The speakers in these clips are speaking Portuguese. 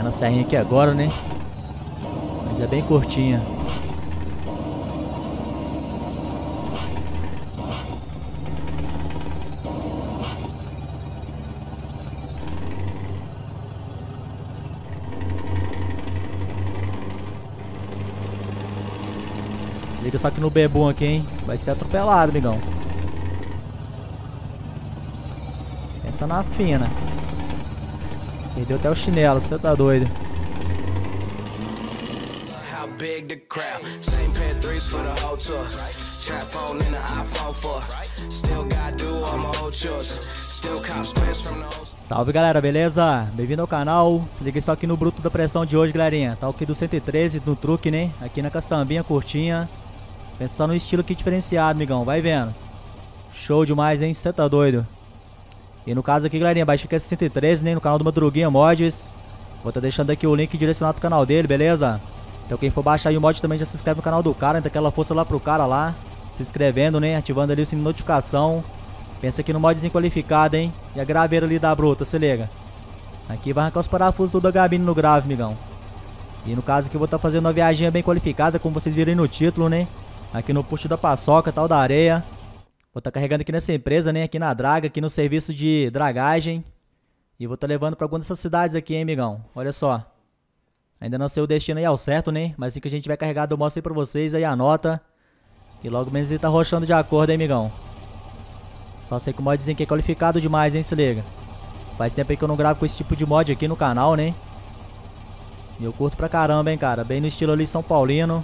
Descendo a serrinha aqui agora, né? Mas é bem curtinha. Se liga só que no bebum aqui, hein? Vai ser atropelado, amigão. Pensa na fina. Perdeu até o chinelo, você tá doido. Salve galera, beleza? Bem-vindo ao canal. Se liga só aqui no bruto da pressão de hoje, galerinha. Tá o aqui do 113 no truque, né? Aqui na caçambinha curtinha. Pensa só no estilo aqui diferenciado, amigão. Vai vendo. Show demais, hein? Você tá doido. E no caso aqui, galerinha, baixa aqui a 113, né? No canal do Madruguinha Mods. Vou tá deixando aqui o link direcionado pro canal dele, beleza? Então quem for baixar aí o mod também já se inscreve no canal do cara, dá aquela força lá pro cara lá. Se inscrevendo, né? Ativando ali o sininho de notificação. Pensa aqui no modzinho qualificado, hein? E a graveira ali da bruta, se liga. Aqui vai arrancar os parafusos tudo da gabine no grave, amigão. E no caso aqui eu vou estar fazendo uma viagem bem qualificada, como vocês viram aí no título, né? Aqui no puxo da paçoca, tal da areia. Vou estar carregando aqui nessa empresa, né? Aqui na draga, aqui no serviço de dragagem. E vou estar levando para alguma dessas cidades aqui, hein, amigão? Olha só. Ainda não sei o destino aí ao certo, né? Mas assim que a gente vai carregado eu mostro aí pra vocês, aí anota. E logo menos ele tá roxando de acordo, hein, amigão? Só sei que o modzinho aqui é qualificado demais, hein, se liga. Faz tempo aí que eu não gravo com esse tipo de mod aqui no canal, né? E eu curto pra caramba, hein, cara. Bem no estilo ali São Paulino.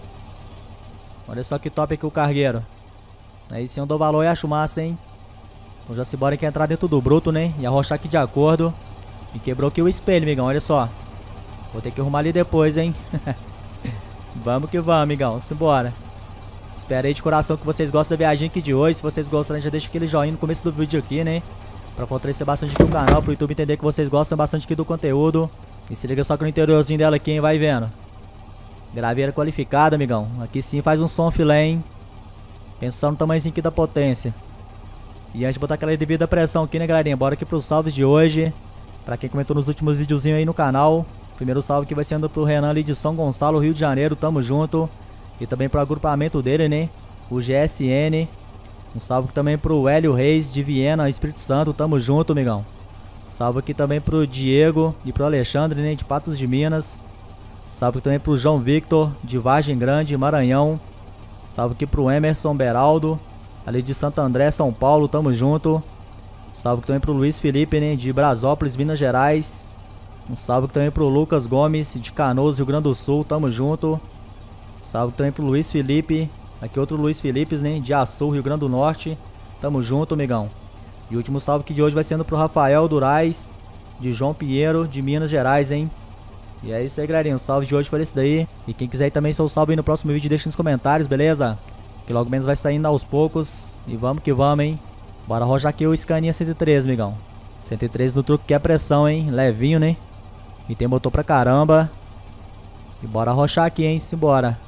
Olha só que top aqui o cargueiro. Aí sim eu dou valor e acho massa, hein. Então já se bora que entrar dentro do bruto, né? E arrochar aqui de acordo. E quebrou aqui o espelho, amigão, olha só. Vou ter que arrumar ali depois, hein. Vamos que vamos, amigão, simbora. Espero aí de coração que vocês gostem da viagem aqui de hoje. Se vocês gostarem, já deixa aquele joinha no começo do vídeo aqui, né? Pra fortalecer bastante aqui o canal, pro YouTube entender que vocês gostam bastante aqui do conteúdo. E se liga só que no interiorzinho dela aqui, hein, vai vendo. Graveira qualificada, amigão. Aqui sim faz um som filé, hein. Pensando no tamanhozinho aqui da potência. E antes de botar aquela devida pressão aqui, né, galerinha? Bora aqui pros salves de hoje. Pra quem comentou nos últimos videozinhos aí no canal. Primeiro salve que vai sendo pro Renan ali de São Gonçalo, Rio de Janeiro. Tamo junto. E também pro agrupamento dele, né? O GSN. Um salve também pro Hélio Reis de Viena, Espírito Santo. Tamo junto, amigão. Salve aqui também pro Diego e pro Alexandre, né? De Patos de Minas. Salve também pro João Victor de Vargem Grande, Maranhão. Salve aqui pro Emerson Beraldo, ali de Santo André, São Paulo, tamo junto. Salve também pro Luiz Felipe, né, de Brasópolis, Minas Gerais. Um salve também pro Lucas Gomes, de Canoas, Rio Grande do Sul, tamo junto. Salve também pro Luiz Felipe, aqui outro Luiz Felipe, né, de Açu, Rio Grande do Norte. Tamo junto, amigão. E o último salve aqui de hoje vai sendo pro Rafael Durais, de João Pinheiro, de Minas Gerais, hein. E é isso aí, galerinha, o salve de hoje foi esse daí. E quem quiser também seu salve aí no próximo vídeo, deixa nos comentários, beleza? Que logo menos vai saindo aos poucos. E vamos que vamos, hein? Bora rojar aqui o Scania 113, amigão. 113 no truque que é pressão, hein? Levinho, né? E tem motor pra caramba. E bora rochar aqui, hein? Simbora.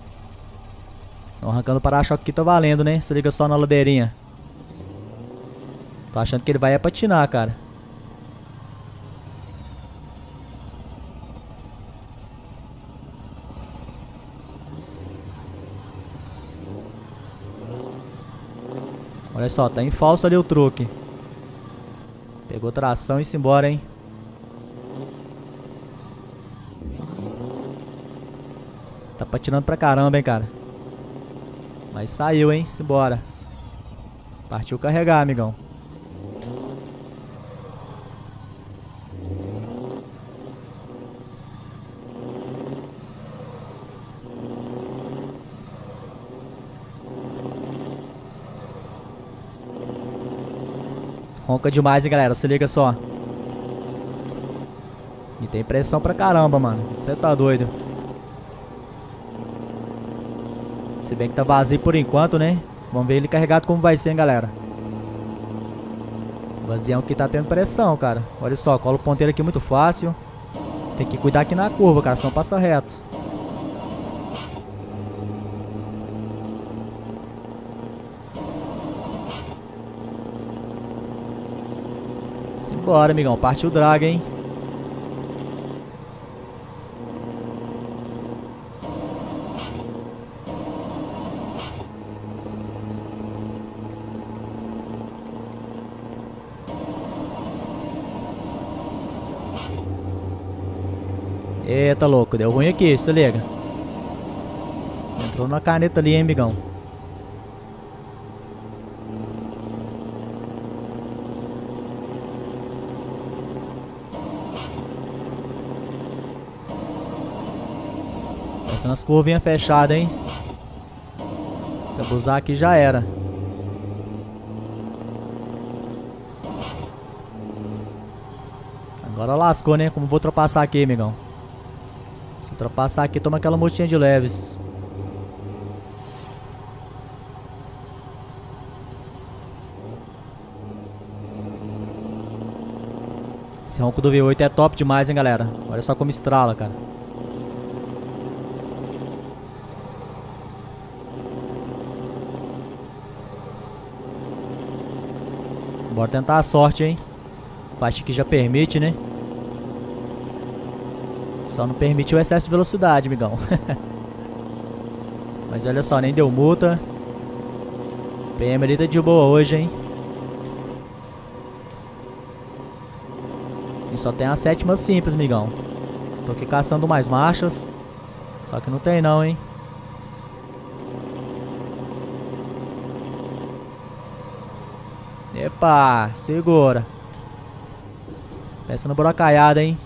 Não arrancando o para-choque aqui tá valendo, né? Se liga só na ladeirinha. Tô achando que ele vai é patinar, cara. Olha só, tá em falso ali o truque. Pegou tração e se embora, hein? Tá patinando pra caramba, hein, cara. Mas saiu, hein? Simbora. Partiu carregar, amigão. Ronca demais, hein, galera. Se liga só. E tem pressão pra caramba, mano. Você tá doido. Se bem que tá vazio por enquanto, né? Vamos ver ele carregado como vai ser, hein, galera. O vazião aqui tá tendo pressão, cara. Olha só, cola o ponteiro aqui muito fácil. Tem que cuidar aqui na curva, cara, senão passa reto. Simbora, amigão. Partiu o drag, hein? Eita, louco, deu ruim aqui, se liga. Entrou na caneta ali, hein, amigão. Passando as curvinhas fechadas, hein. Se abusar aqui já era. Agora lascou, né? Como vou ultrapassar aqui, amigão? Se ultrapassar aqui, toma aquela multinha de leves. Esse ronco do V8 é top demais, hein, galera? Olha só como estrala, cara. Bora tentar a sorte, hein? Faixa que já permite, né? Só não permite o excesso de velocidade, amigão. Mas olha só, nem deu multa. PM ali tá de boa hoje, hein? E só tem a sétima simples, amigão. Tô aqui caçando mais marchas. Só que não tem não, hein? Epa, segura. Pensa no buracaiada, hein?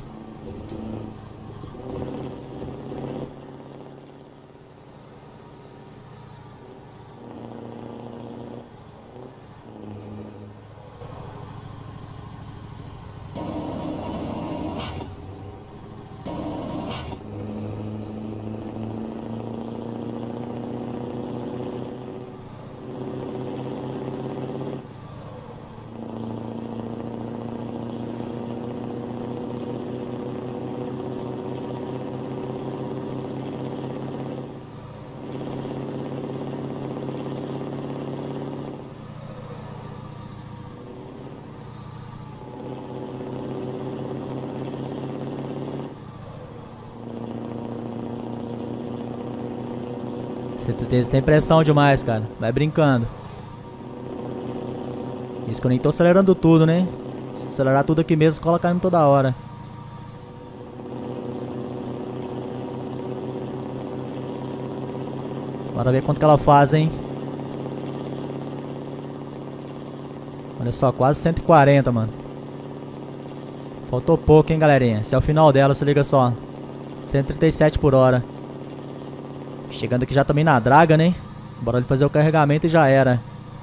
Você tem pressão demais, cara. Vai brincando. Isso que eu nem tô acelerando tudo, né? Se acelerar tudo aqui mesmo, cola caindo toda hora. Bora ver quanto que ela faz, hein? Olha só, quase 140, mano. Faltou pouco, hein, galerinha? Esse é o final dela, se liga só. 137 por hora. Chegando aqui já também na draga, né? Bora ali fazer o carregamento e já era.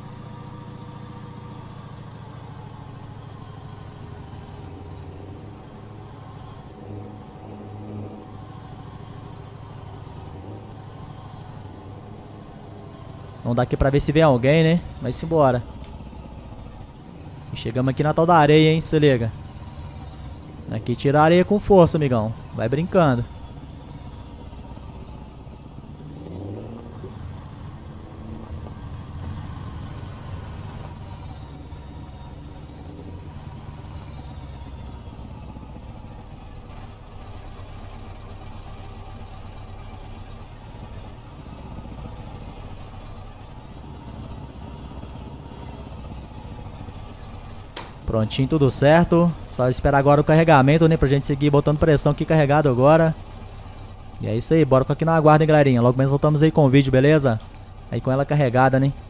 Não dá aqui pra ver se vem alguém, né? Mas simbora. E chegamos aqui na tal da areia, hein? Se liga. Aqui tira a areia com força, amigão. Vai brincando. Prontinho, tudo certo. Só esperar agora o carregamento, né? Pra gente seguir botando pressão aqui carregado agora. E é isso aí, bora ficar aqui na aguarda, hein, galerinha. Logo menos voltamos aí com o vídeo, beleza? Aí com ela carregada, né?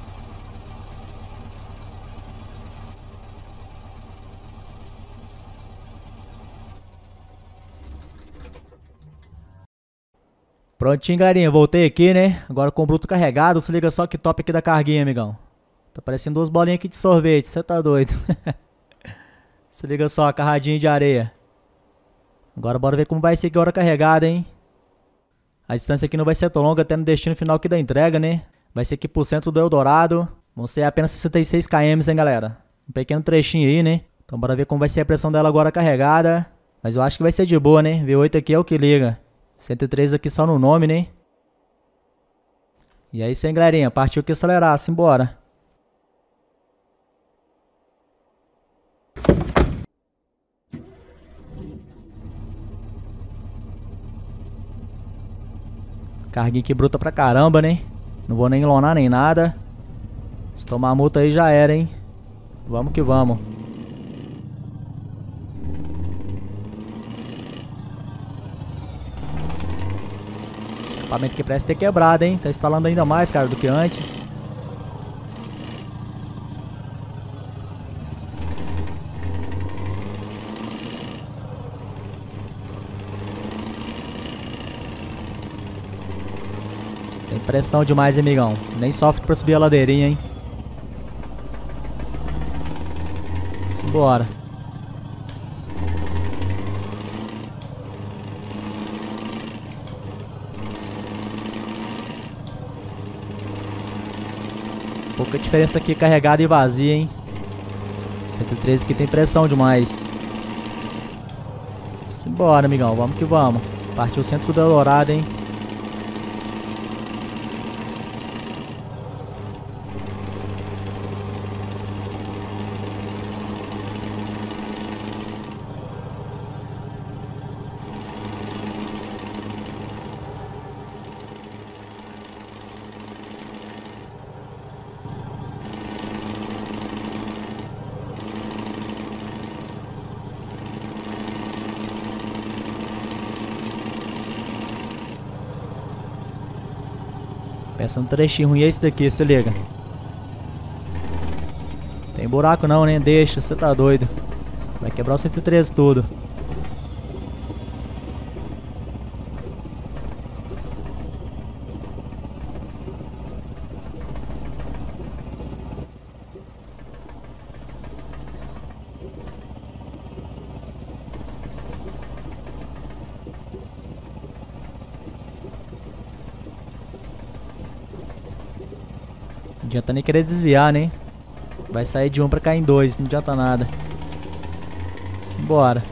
Prontinho, galerinha. Voltei aqui, né? Agora com o bruto carregado. Se liga só que top aqui da carguinha, amigão. Tá parecendo duas bolinhas aqui de sorvete, você tá doido. Se liga só, carradinha de areia. Agora bora ver como vai ser aqui a hora carregada, hein. A distância aqui não vai ser tão longa até no destino final aqui da entrega, né. Vai ser aqui pro centro do Eldorado. Vão ser apenas 66 km, hein, galera. Um pequeno trechinho aí, né. Então bora ver como vai ser a pressão dela agora carregada. Mas eu acho que vai ser de boa, né. V8 aqui é o que liga. 103 aqui só no nome, né. E é isso aí, galerinha. Partiu aqui acelerar, simbora. Carguinha aqui bruta pra caramba, né? Não vou nem lonar nem nada. Se tomar multa aí já era, hein? Vamos que vamos. Equipamento que parece ter quebrado, hein? Tá instalando ainda mais, cara, do que antes. Tem pressão demais, hein, amigão? Nem sofre pra subir a ladeirinha, hein? Simbora. Pouca diferença aqui, carregada e vazia, hein? 113 aqui tem pressão demais. Simbora, amigão. Vamos que vamos. Partiu o centro da Dourada, hein? Pensa no trechinho ruim é esse daqui, se liga. Tem buraco não, né? Deixa, você tá doido. Vai quebrar o 113 tudo. Não adianta nem querer desviar, né? Vai sair de um pra cair em dois, não adianta nada. Simbora.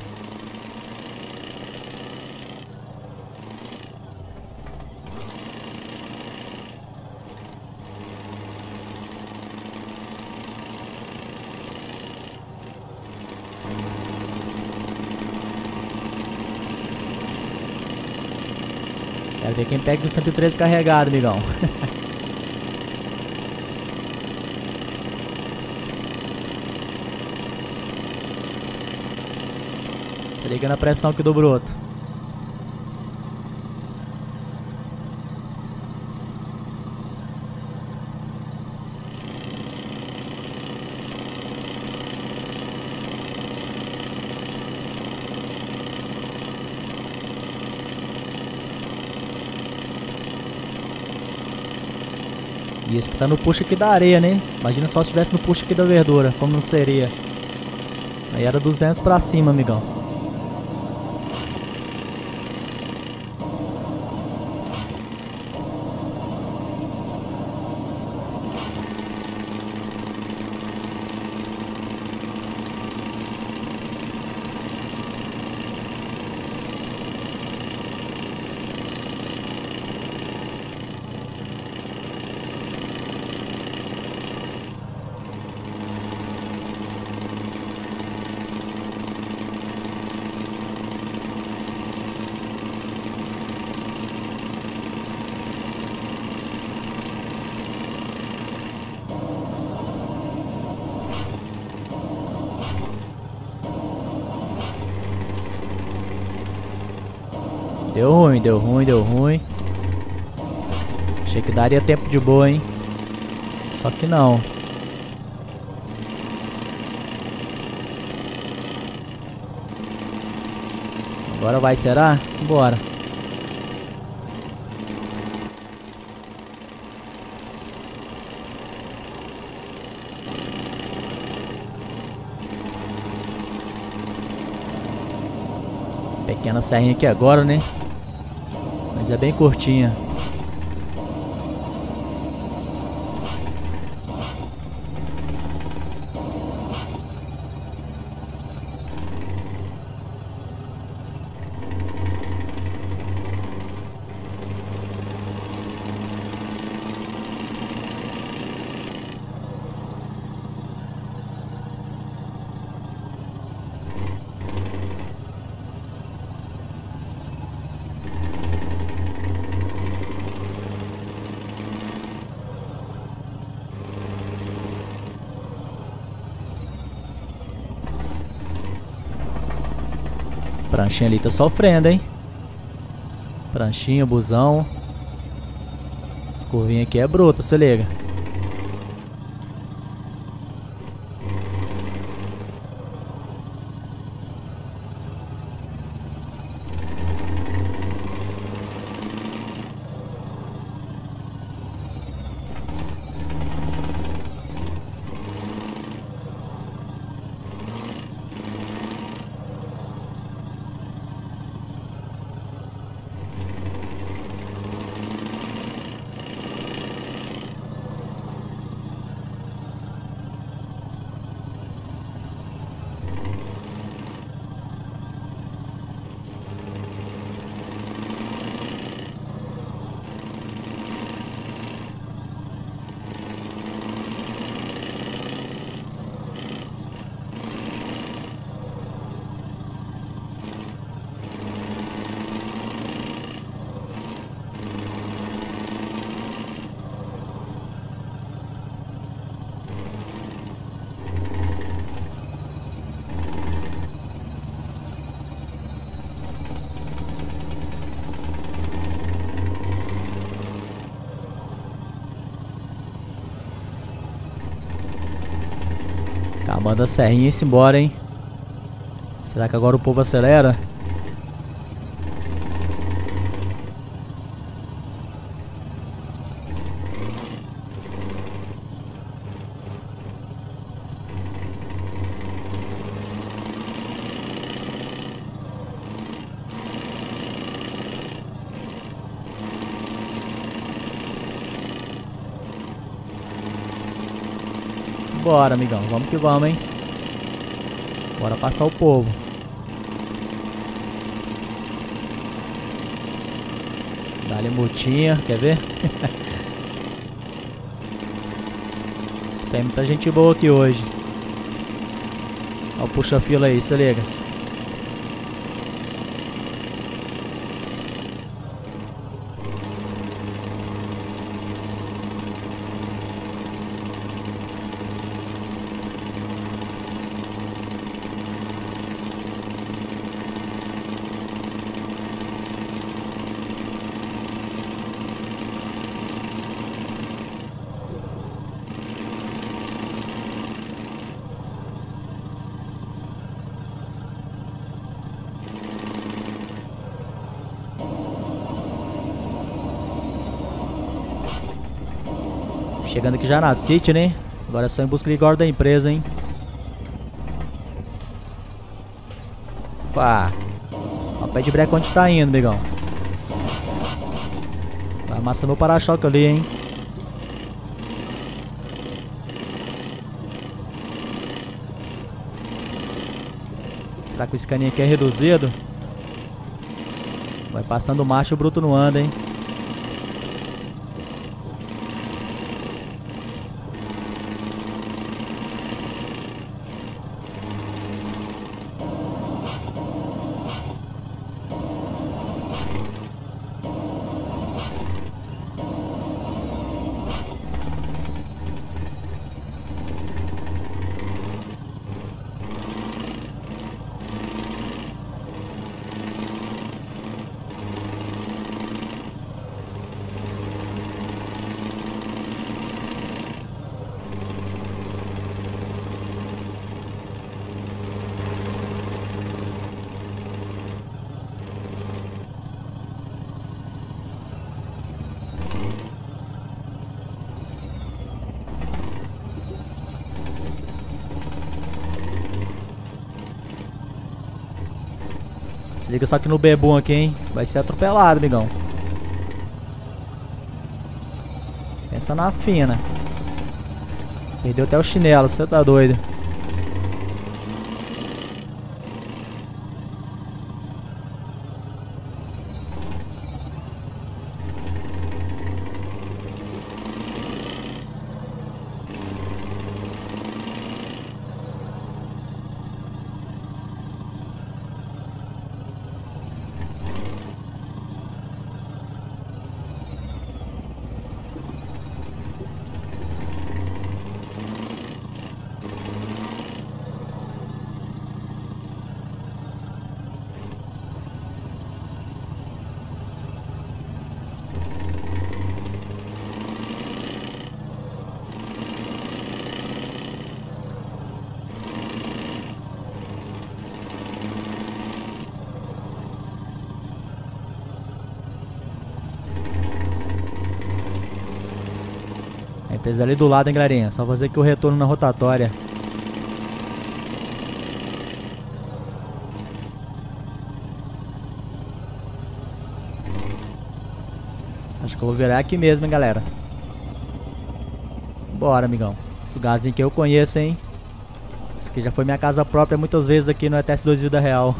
Quero ver quem pega o 113 carregado, amigão. Se liga na pressão aqui do broto. E esse que tá no puxo aqui da areia, né? Imagina só se estivesse no puxo aqui da verdura, como não seria. Aí era 200 pra cima, amigão. Deu ruim, deu ruim, deu ruim. Achei que daria tempo de boa, hein? Só que não. Agora vai, será? Simbora. Pequena serrinha aqui agora, né? Mas é bem curtinha. Pranchinha ali tá sofrendo, hein? Pranchinha, busão. Essa curvinha aqui é bruta, se liga. Acabando a serrinha e se embora, hein? Será que agora o povo acelera? Bora, amigão. Vamos que vamos, hein? Bora passar o povo. Dá-lhe multinha, quer ver? Tem muita gente boa aqui hoje. Olha o puxa-fila aí, se liga. Chegando aqui já na City, né? Agora é só em busca de guarda da empresa, hein? Opa! Ó, pé de breca onde tá indo, amigão. Vai amassar meu para-choque ali, hein? Será que o escaninho aqui é reduzido? Vai passando o macho, o bruto não anda, hein? Se liga só que no bebum aqui, hein? Vai ser atropelado, amigão. Pensa na fina. Perdeu até o chinelo, você tá doido. A empresa ali do lado, hein, galerinha. Só fazer aqui o retorno na rotatória. Acho que eu vou virar aqui mesmo, hein, galera. Bora, amigão. Lugarzinho que eu conheço, hein. Esse aqui já foi minha casa própria muitas vezes aqui no ETS2 Vida Real.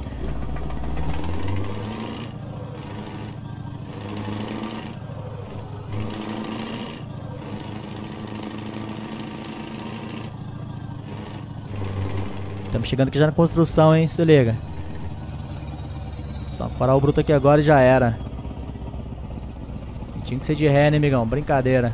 Estamos chegando aqui já na construção, hein, se liga. Só parar o bruto aqui agora e já era. Tinha que ser de ré, né, amigão? Brincadeira.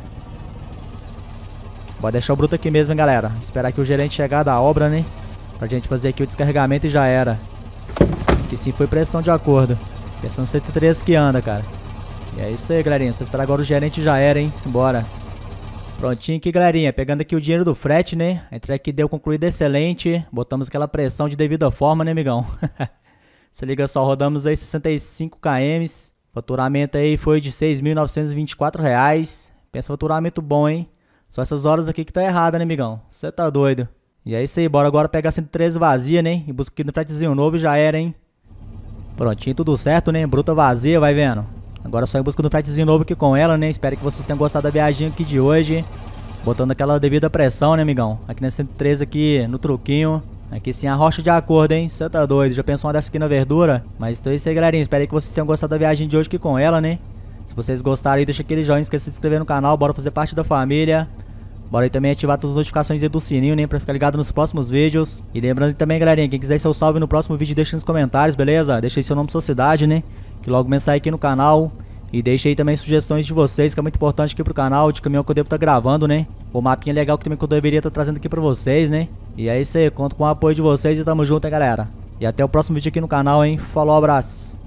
Pode deixar o bruto aqui mesmo, hein, galera. Esperar aqui o gerente chegar da obra, né? Pra gente fazer aqui o descarregamento e já era. Que sim, foi pressão de acordo. Pressão 113 que anda, cara. E é isso aí, galerinha. Só esperar agora o gerente já era, hein? Simbora. Prontinho aqui, galerinha. Pegando aqui o dinheiro do frete, né? A entrega aqui deu concluída excelente. Botamos aquela pressão de devida forma, né, amigão? Se liga só, rodamos aí 65 km. Faturamento aí foi de R$ 6.924. Pensa faturamento bom, hein? Só essas horas aqui que tá errada, né, amigão? Você tá doido. E é isso aí, bora agora pegar a 113 vazia, né? E busca aqui no fretezinho novo e já era, hein? Prontinho, tudo certo, né? Bruta vazia, vai vendo. Agora só em busca do fretezinho novo aqui com ela, né? Espero que vocês tenham gostado da viagem aqui de hoje. Botando aquela devida pressão, né, amigão? Aqui na 113 aqui no truquinho. Aqui sim a rocha de acordo, hein? Você tá doido. Já pensou uma dessa aqui na verdura? Mas então é isso aí, galerinha. Espero que vocês tenham gostado da viagem de hoje aqui com ela, né? Se vocês gostaram aí, deixa aquele joinha, esqueça de se inscrever no canal. Bora fazer parte da família. Bora aí também ativar todas as notificações aí do sininho, né? Pra ficar ligado nos próximos vídeos. E lembrando também, galerinha, quem quiser seu salve no próximo vídeo, deixa nos comentários, beleza? Deixa aí seu nome e sua cidade, né? Que logo mais sai aqui no canal. E deixa aí também sugestões de vocês, que é muito importante aqui pro canal, de caminhão que eu devo estar gravando, né? O mapinha legal que também que eu deveria estar trazendo aqui pra vocês, né? E é isso aí, conto com o apoio de vocês e tamo junto, hein, galera? E até o próximo vídeo aqui no canal, hein? Falou, abraço!